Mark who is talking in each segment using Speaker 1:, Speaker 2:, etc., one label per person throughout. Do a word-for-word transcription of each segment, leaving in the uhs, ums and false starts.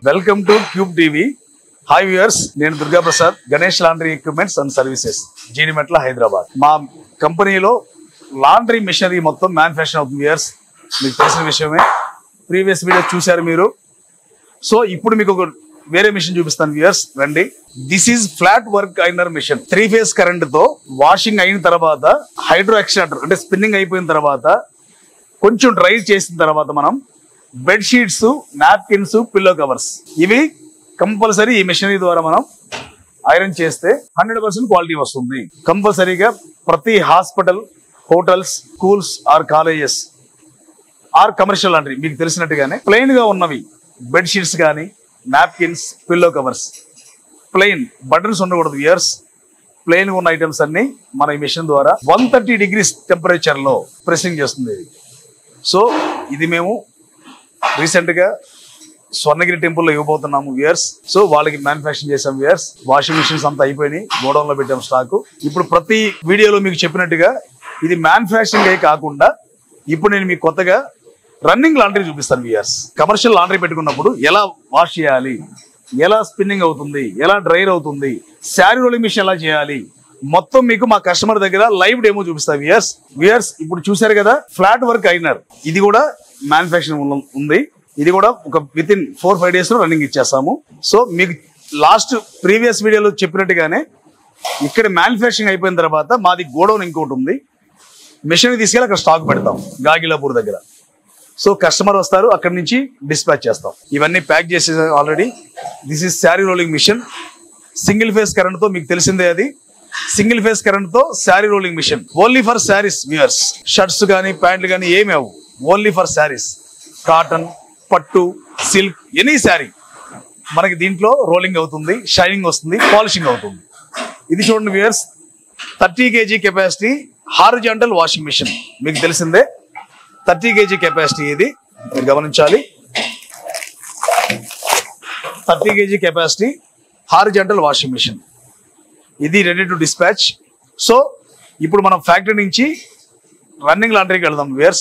Speaker 1: Welcome to cube TV. Hi viewers, నేను Durga Prasad, Ganesh laundry equipments and services, Jeedimetla, Hyderabad. మా కంపెనీలో laundry machinery మొత్తం మ్యానుఫ్యాక్చర్ అవుతుంది. వ్యూయర్స్, మీకు తెలిసిన విషయమే, ప్రీవియస్ వీడియో చూశారు మీరు. సో ఇప్పుడు మీకు ఒక వేరే మిషన్ చూపిస్తాను వ్యూయర్స్, రండి. This is flat work ironer machine. Three phase current తో వాషింగ్ అయిన తర్వాత హైడ్రో ఎక్స్ట్రాక్టర్ అంటే స్పిన్నింగ్ అయిపోయిన తర్వాత కొంచెం డ్రై చేసిన తర్వాత మనం bed sheets, napkins, pillow covers ఇవి కంపల్సరీ ఈ మిషనరీ ద్వారా మనం ఐరన్ చేస్తే హండ్రెడ్ పర్సెంట్ క్వాలిటీ వస్తుంది. కంపల్సరీగా ప్రతి hospital, hotels, schools or colleges or commercial లాంటి మీకు తెలిసినట్టుగానే ప్లెయిన్ గా ఉన్నవి బెడ్ షీట్స్ కానీ, napkins, pillow covers plain, buttons ఉండకూడదు ఇయర్స్. ప్లెయిన్ ఉన్న ఐటమ్స్ అన్ని మన ఈ మిషన్ ద్వారా వన్ థర్టీ డిగ్రీస్ టెంపరేచర్ లో ప్రెసింగ్ చేస్తుంది. సో ఇది మేము రీసెంట్ గా స్వర్ణగిరి టెంపుల్ లో ఇవ్వబోతున్నాము వ్యూయర్స్. సో వాళ్ళకి మ్యానుఫ్యాక్చరింగ్ చేసాం వ్యూయర్స్. వాషింగ్ మిషన్స్ అంతా అయిపోయినాయి, గోడౌన్ లో పెట్టాం స్టాక్. ఇప్పుడు ప్రతి వీడియోలో మీకు చెప్పినట్టుగా ఇది మ్యానుఫ్యాక్చరింగ్ అయి కాకుండా ఇప్పుడు నేను మీకు కొత్తగా రన్నింగ్ లాండ్రీ చూపిస్తాను వ్యూయర్స్. కమర్షియల్ లాండ్రీ పెట్టుకున్నప్పుడు ఎలా వాష్ చేయాలి, ఎలా స్పిన్నింగ్ అవుతుంది, ఎలా డ్రైర్ అవుతుంది, శారీ రోలింగ్ మిషన్ ఎలా చేయాలి, మొత్తం మీకు మా కస్టమర్ దగ్గర లైవ్ డెమో చూపిస్తాను వ్యూయర్స్. వ్యూయర్స్ ఇప్పుడు చూసారు కదా ఫ్లాట్ వర్క్ ఐనర్, ఇది కూడా మ్యానుఫ్యాక్చరింగ్ ఉంది. ఇది కూడా ఒక within four five days లో రన్నింగ్ ఇచ్చేస్తాము. సో మీకు లాస్ట్ ప్రీవియస్ వీడియోలో చెప్పినట్టుగానే ఇక్కడ మ్యానుఫ్యాక్చరింగ్ అయిపోయిన తర్వాత మాది గోడౌన్ ఇంకోటి ఉంది. మిషన్ తీసుకెళ్ళి అక్కడ స్టాక్ పెడతాం గాగిలాపూర్ దగ్గర. సో కస్టమర్ వస్తారు, అక్కడి నుంచి డిస్పాచ్ చేస్తాం. ఇవన్నీ ప్యాక్ చేసే already. This is saree rolling machine. Single phase current తో మీకు తెలిసిందే, అది సింగిల్ ఫేస్ కరెంట్ తో saree rolling machine. Only for sarees viewers. Shirts కానీ, ప్యాంట్లు కానీ ఏమి అవు, ఓన్లీ ఫర్ శారీస్. కాటన్, పట్టు, సిల్క్, ఎనీ శారీ మనకి దీంట్లో రోలింగ్ అవుతుంది, షైనింగ్ వస్తుంది, పాలిషింగ్ అవుతుంది. ఇది చూడండి viewers, thirty KG capacity horizontal washing machine. మీకు తెలిసిందే థర్టీ కేజీ కెపాసిటీ, ఇది మీరు గమనించాలి. Thirty KG capacity horizontal washing machine. ఇది రెడీ టు డిస్పాచ్. సో ఇప్పుడు మనం ఫ్యాక్టరీ నుంచి రన్నింగ్ లాండ్రీకి వెళ్దాం వ్యూయర్స్.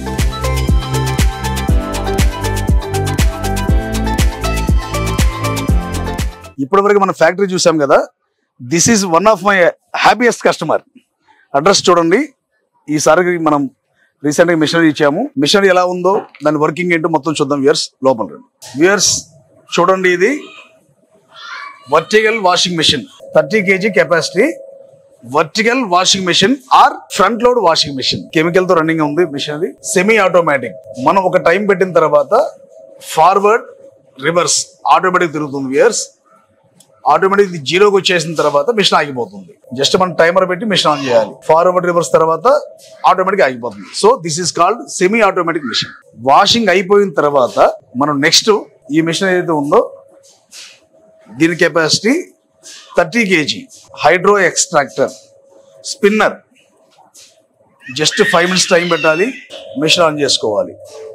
Speaker 1: ఇప్పటి వరకు మన ఫ్యాక్టరీ చూసాం కదా. This is one of my happiest customer. Address చూడండి. ఈసారి మనం రీసెంట్ గా మిషనరీ ఇచ్చాము. మిషనరీ ఎలా ఉందో, దాని వర్కింగ్ ఏంటో మొత్తం చూద్దాం వ్యూయర్స్. లోపల రండి వ్యూయర్స్, చూడండి. ఇది vertical washing machine, thirty KG capacity vertical washing machine or front load washing machine. Chemical తో రన్నింగ్ ఉంది మిషనరీ. Semi automatic. మనం ఒక టైం పెట్టిన తర్వాత ఫార్వర్డ్, రివర్స్ ఆటోమేటిక్ తిరుగుతుంది వ్యూయర్స్. ఆటోమేటిక్ జీరోకి వచ్చేసిన తర్వాత మిషన్ ఆగిపోతుంది. జస్ట్ మనం టైమర్ పెట్టి మిషన్ ఆన్ చేయాలి. ఫార్వర్డ్, రివర్స్ తర్వాత ఆటోమేటిక్ ఆగిపోతుంది. So this is called semi automatic machine. Washing అయిపోయిన తర్వాత మనం నెక్స్ట్ ఈ మిషన్ ఏదైతే ఉందో దీని capacity thirty KG hydro extractor spinner. Just five minutes time పెట్టాలి, మిషన్ ఆన్ చేసుకోవాలి.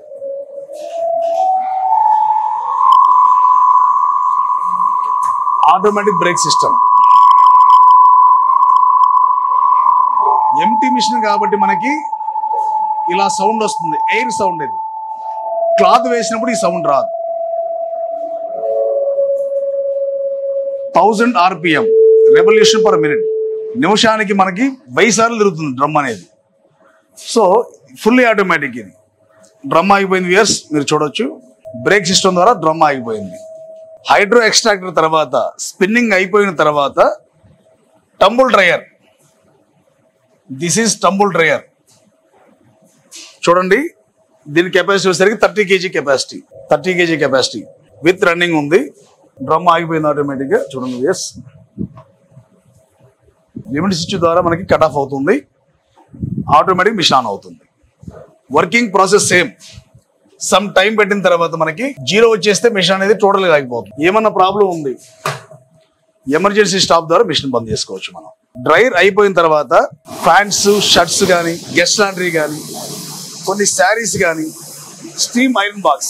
Speaker 1: Automatic brake system. Empty machine కాబట్టి మనకి ఇలా సౌండ్ వస్తుంది, ఎయిర్ సౌండ్. ఇది క్లాత్ వేసినప్పుడు ఈ సౌండ్ రాదు. Thousand RPM revolution per minute. నిమిషానికి మనకి వెయ్యి సార్లు తిరుగుతుంది డ్రమ్ అనేది. So fully automatic. ఇది డ్రమ్ ఆగిపోయింది వ్యూయర్స్, మీరు చూడొచ్చు. బ్రేక్ సిస్టమ్ ద్వారా డ్రమ్ ఆగిపోయింది. హైడ్రో ఎక్స్ట్రాక్టర్ తర్వాత స్పిన్నింగ్ అయిపోయిన తర్వాత tumble dryer. This is tumble dryer. చూడండి, దీని కెపాసిటీ వచ్చేసరికి thirty KG capacity thirty KG capacity with running ఉంది. డ్రమ్ ఆగిపోయింది ఆటోమేటిక్ గా. చూడండి ఎస్, లిమిట్ స్విచ్ ద్వారా మనకి కట్ ఆఫ్ అవుతుంది, ఆటోమేటిక్ మిషన్ ఆన్ అవుతుంది. Working process same. Some time పెట్టిన తర్వాత మనకి జీరో వచ్చేస్తే మిషన్ అనేది టోటల్ గా ఆగిపోతుంది. ఏమన్నా ప్రాబ్లం ఉంది, ఎమర్జెన్సీ స్టాప్ ద్వారా మిషన్ బంద్ చేసుకోవచ్చు మనం. డ్రైర్ అయిపోయిన తర్వాత ప్యాంట్స్, షర్ట్స్ కానీ, గెస్ట్ లాండ్రీ కానీ, కొన్ని శారీస్ కానీ, steam iron box,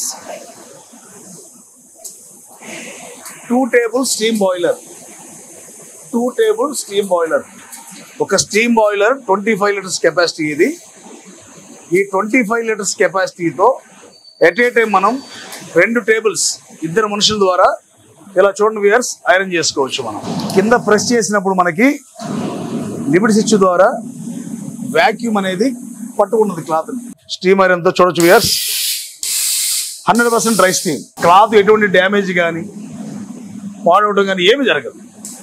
Speaker 1: two table steam boiler two table steam boiler ఒక steam boiler twenty five litres capacity. ఇది ఈ ట్వంటీ ఫైవ్ లీటర్స్ కెపాసిటీతో ఎట్ ఏ టైం మనం రెండు టేబుల్స్ ఇద్దరు మనుషుల ద్వారా ఇలా చూడండి వ్యూయర్స్ ఐరన్ చేసుకోవచ్చు. మనం కింద ప్రెస్ చేసినప్పుడు మనకి లిమిట్ స్విచ్ ద్వారా వాక్యూమ్ అనేది పట్టుకున్నది క్లాత్. స్టీమ్ ఐరన్ తో చూడొచ్చు viewers, hundred percent dry steam. Cloth ఎటువంటి డ్యామేజ్ కానీ పాడవడం కానీ ఏమి జరగదు.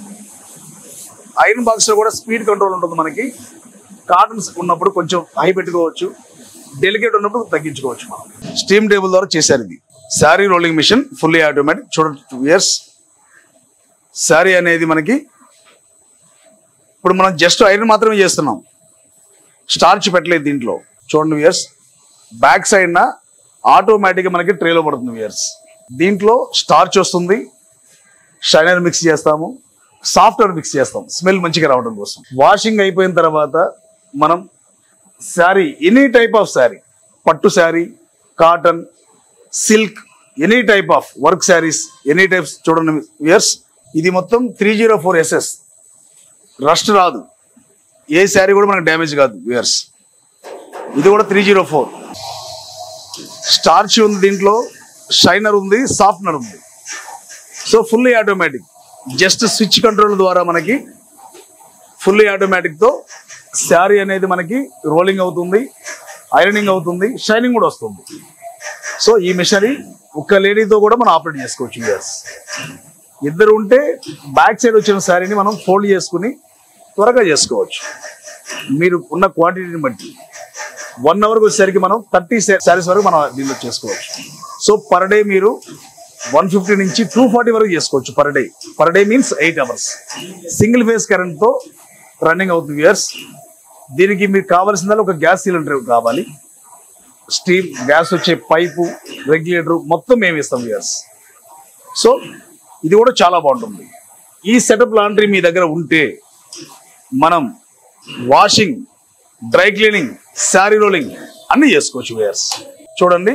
Speaker 1: ఐరన్ బాక్స్ లో కూడా స్పీడ్ కంట్రోల్ ఉంటుంది. మనకి కాటన్స్ ఉన్నప్పుడు కొంచెం హై పెట్టుకోవచ్చు, డెలికేట్ ఉన్నప్పుడు తగ్గించుకోవచ్చు. మనం స్టీమ్ టేబుల్ ద్వారా చేశారు. ఇది saree rolling machine, fully automatic. చూడొచ్చు వ్యూయర్స్, శారీ అనేది మనకి ఇప్పుడు మనం జస్ట్ ఐరన్ మాత్రమే చేస్తున్నాం, స్టార్చ్ పెట్టలేదు దీంట్లో. చూడండి వ్యూయర్స్, బ్యాక్ సైడ్ నా ఆటోమేటిక్గా మనకి ట్రేలో పడుతుంది వ్యూయర్స్. దీంట్లో స్టార్చ్ వస్తుంది, షైనర్ మిక్స్ చేస్తాము, సాఫ్ట్వేర్ మిక్స్ చేస్తాం స్మెల్ మంచిగా రావడం కోసం. వాషింగ్ అయిపోయిన తర్వాత మనం saree, any type of saree, పట్టు శారీ, cotton, silk, any type of work sarees, any types చూడండి వ్యూయర్స్. ఇది మొత్తం three zero four SS, rust రాదు, ఏ శారీ కూడా మనకు డ్యామేజ్ కాదు వ్యూయర్స్. ఇది కూడా త్రీ జీరో ఫోర్. స్టార్చ్ ఉంది దీంట్లో, షైనర్ ఉంది, సాఫ్ట్నర్ ఉంది. So fully automatic, just switch control ద్వారా మనకి ఫుల్లీ ఆటోమేటిక్తో శారీ అనేది మనకి రోలింగ్ అవుతుంది, ఐరనింగ్ అవుతుంది, షైనింగ్ కూడా వస్తుంది. సో ఈ మిషనరీ ఒక్క లేడీతో కూడా మనం ఆపరేట్ చేసుకోవచ్చు వ్యూయర్స్. ఇద్దరు ఉంటే బ్యాక్ సైడ్ వచ్చిన శారీని మనం ఫోల్డ్ చేసుకుని త్వరగా చేసుకోవచ్చు. మీరు ఉన్న క్వాంటిటీని బట్టి వన్ అవర్కి వచ్చేసరికి మనం థర్టీ శారీస్ వరకు మనం దీనిలో చేసుకోవచ్చు. సో పర్ డే మీరు వన్ ఫిఫ్టీ నుంచి టూ ఫార్టీ వరకు చేసుకోవచ్చు per day. Per day means eight hours single phase కరెంట్తో రన్నింగ్ అవుతుంది వ్యూయర్స్. దీనికి మీకు కావాల్సిందల్లా ఒక గ్యాస్ సిలిండర్ కావాలి, స్టీమ్ గ్యాస్ వచ్చే పైపు, రెగ్యులేటర్ మొత్తం మేము ఇస్తాం వ్యూయర్స్. సో ఇది కూడా చాలా బాగుంటుంది. ఈ సెటప్ లాండ్రీ మీ దగ్గర ఉంటే మనం washing, dry cleaning, saree rolling అన్ని చేసుకోవచ్చు వ్యూయర్స్. చూడండి,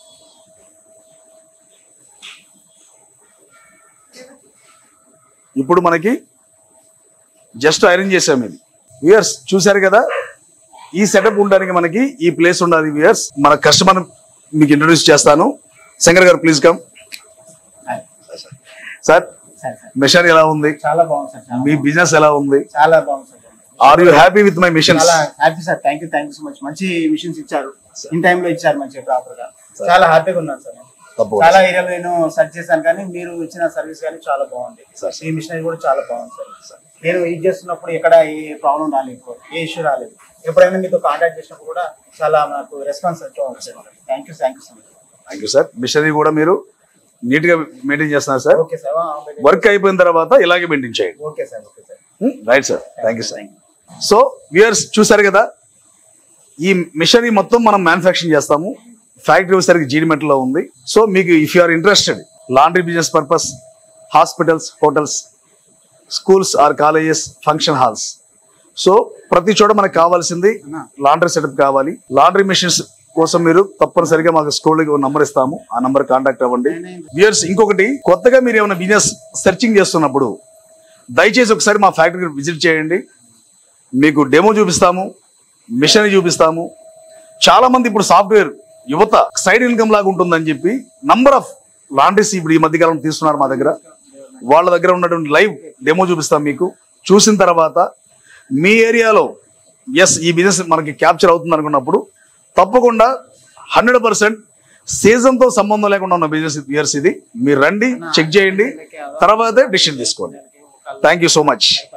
Speaker 1: ఇప్పుడు మనకి జస్ట్ ఐరన్ చేసాం. ఇది వ్యూయర్స్ చూశారు కదా, ఈ సెటప్ ఉండడానికి మనకి ఈ ప్లేస్ ఉండాలి వ్యూయర్స్. మన కస్టమర్ మీకు ఇంట్రొడ్యూస్ చేస్తాను. శంకర్ గారు ప్లీజ్ కమ్. సార్, మిషన్ ఎలా ఉంది?
Speaker 2: చాలా బాగుంది సార్.
Speaker 1: మీ బిజినెస్ ఎలా ఉంది?
Speaker 2: చాలా బాగుంది sir.
Speaker 1: Are you happy with my machines?
Speaker 2: చాలా happy sir. Thank you thank you so much. మంచి మిషన్స్ ఇచ్చారు, ఇన్ టైమ్ లో ఇచ్చారు, మంచిగా ప్రాపర్ గా. చాలా హ్యాపీగా ఉన్నాను సార్. చాలా ఏరియాలో నేను సర్చ్ చేశాను, కానీ మీరు ఇచ్చిన సర్వీస్ కానీ చాలా బాగుంది. ఈ మిషనరీ కూడా చాలా బాగుంది సార్. నేను యూజ్ చేస్తున్నప్పుడు ఎక్కడ ఏ ప్రాబ్లం రాలేదు, ఏ ఇష్యూ రాలేదు. ఎప్పుడైనా మీతో కాంటాక్ట్ చేసినప్పుడు కూడా చాలా నాకు రెస్పాన్స్ వచ్చారు. Thank you thank you so much.
Speaker 1: Thank you sir. Machinery కూడా మీరు నీట్ గా మెయింటైన్ చేస్తున్నారు సార్.
Speaker 2: Okay sir.
Speaker 1: వర్క్ అయిపోయిన తర్వాత ఇలాగే మెయింటైన్ చేయండి.
Speaker 2: Okay sir. Okay sir.
Speaker 1: Right sir. Thank you sir. So viewers చూసారు కదా, ఈ మిషనరీ మొత్తం మనం మ్యానుఫ్యాక్చరింగ్ చేస్తాము. ఫ్యాక్టరీ వచ్చేసరికి జీడిమెట్లో ఉంది. సో మీకు if you are interested, laundry business purpose, hospitals, hotels, schools or colleges, function halls, so ప్రతి చోట మనకు కావాల్సింది లాండ్రీ సెటప్ కావాలి. లాండ్రీ మిషన్స్ కోసం మీరు తప్పనిసరిగా మాకు స్కూల్ నంబర్ ఇస్తాము, ఆ నంబర్ కాంటాక్ట్ అవ్వండి. వ్యూయర్స్ ఇంకొకటి, కొత్తగా మీరు ఏమైనా బిజినెస్ సెర్చింగ్ చేస్తున్నప్పుడు దయచేసి ఒకసారి మా ఫ్యాక్టరీకి విజిట్ చేయండి. మీకు డెమో చూపిస్తాము, మిషనరీ చూపిస్తాము. చాలా మంది ఇప్పుడు సాఫ్ట్వేర్ యువత సైడ్ ఇన్కమ్ లాగా ఉంటుందని చెప్పి నంబర్ ఆఫ్ లాండ్రీస్ ఇప్పుడు ఈ మధ్యకాలం తీస్తున్నారు మా దగ్గర. వాళ్ళ దగ్గర ఉన్నటువంటి లైవ్ డెమో చూపిస్తాం మీకు. చూసిన తర్వాత మీ ఏరియాలో ఎస్ ఈ బిజినెస్ మనకి క్యాప్చర్ అవుతుంది అనుకున్నప్పుడు తప్పకుండా హండ్రెడ్ పర్సెంట్ సీజన్తో సంబంధం లేకుండా ఉన్న బిజినెస్ ఇయర్స్ ఇది. మీరు రండి, చెక్ చేయండి, తర్వాతే డిసిషన్ తీసుకోండి. Thank you so much.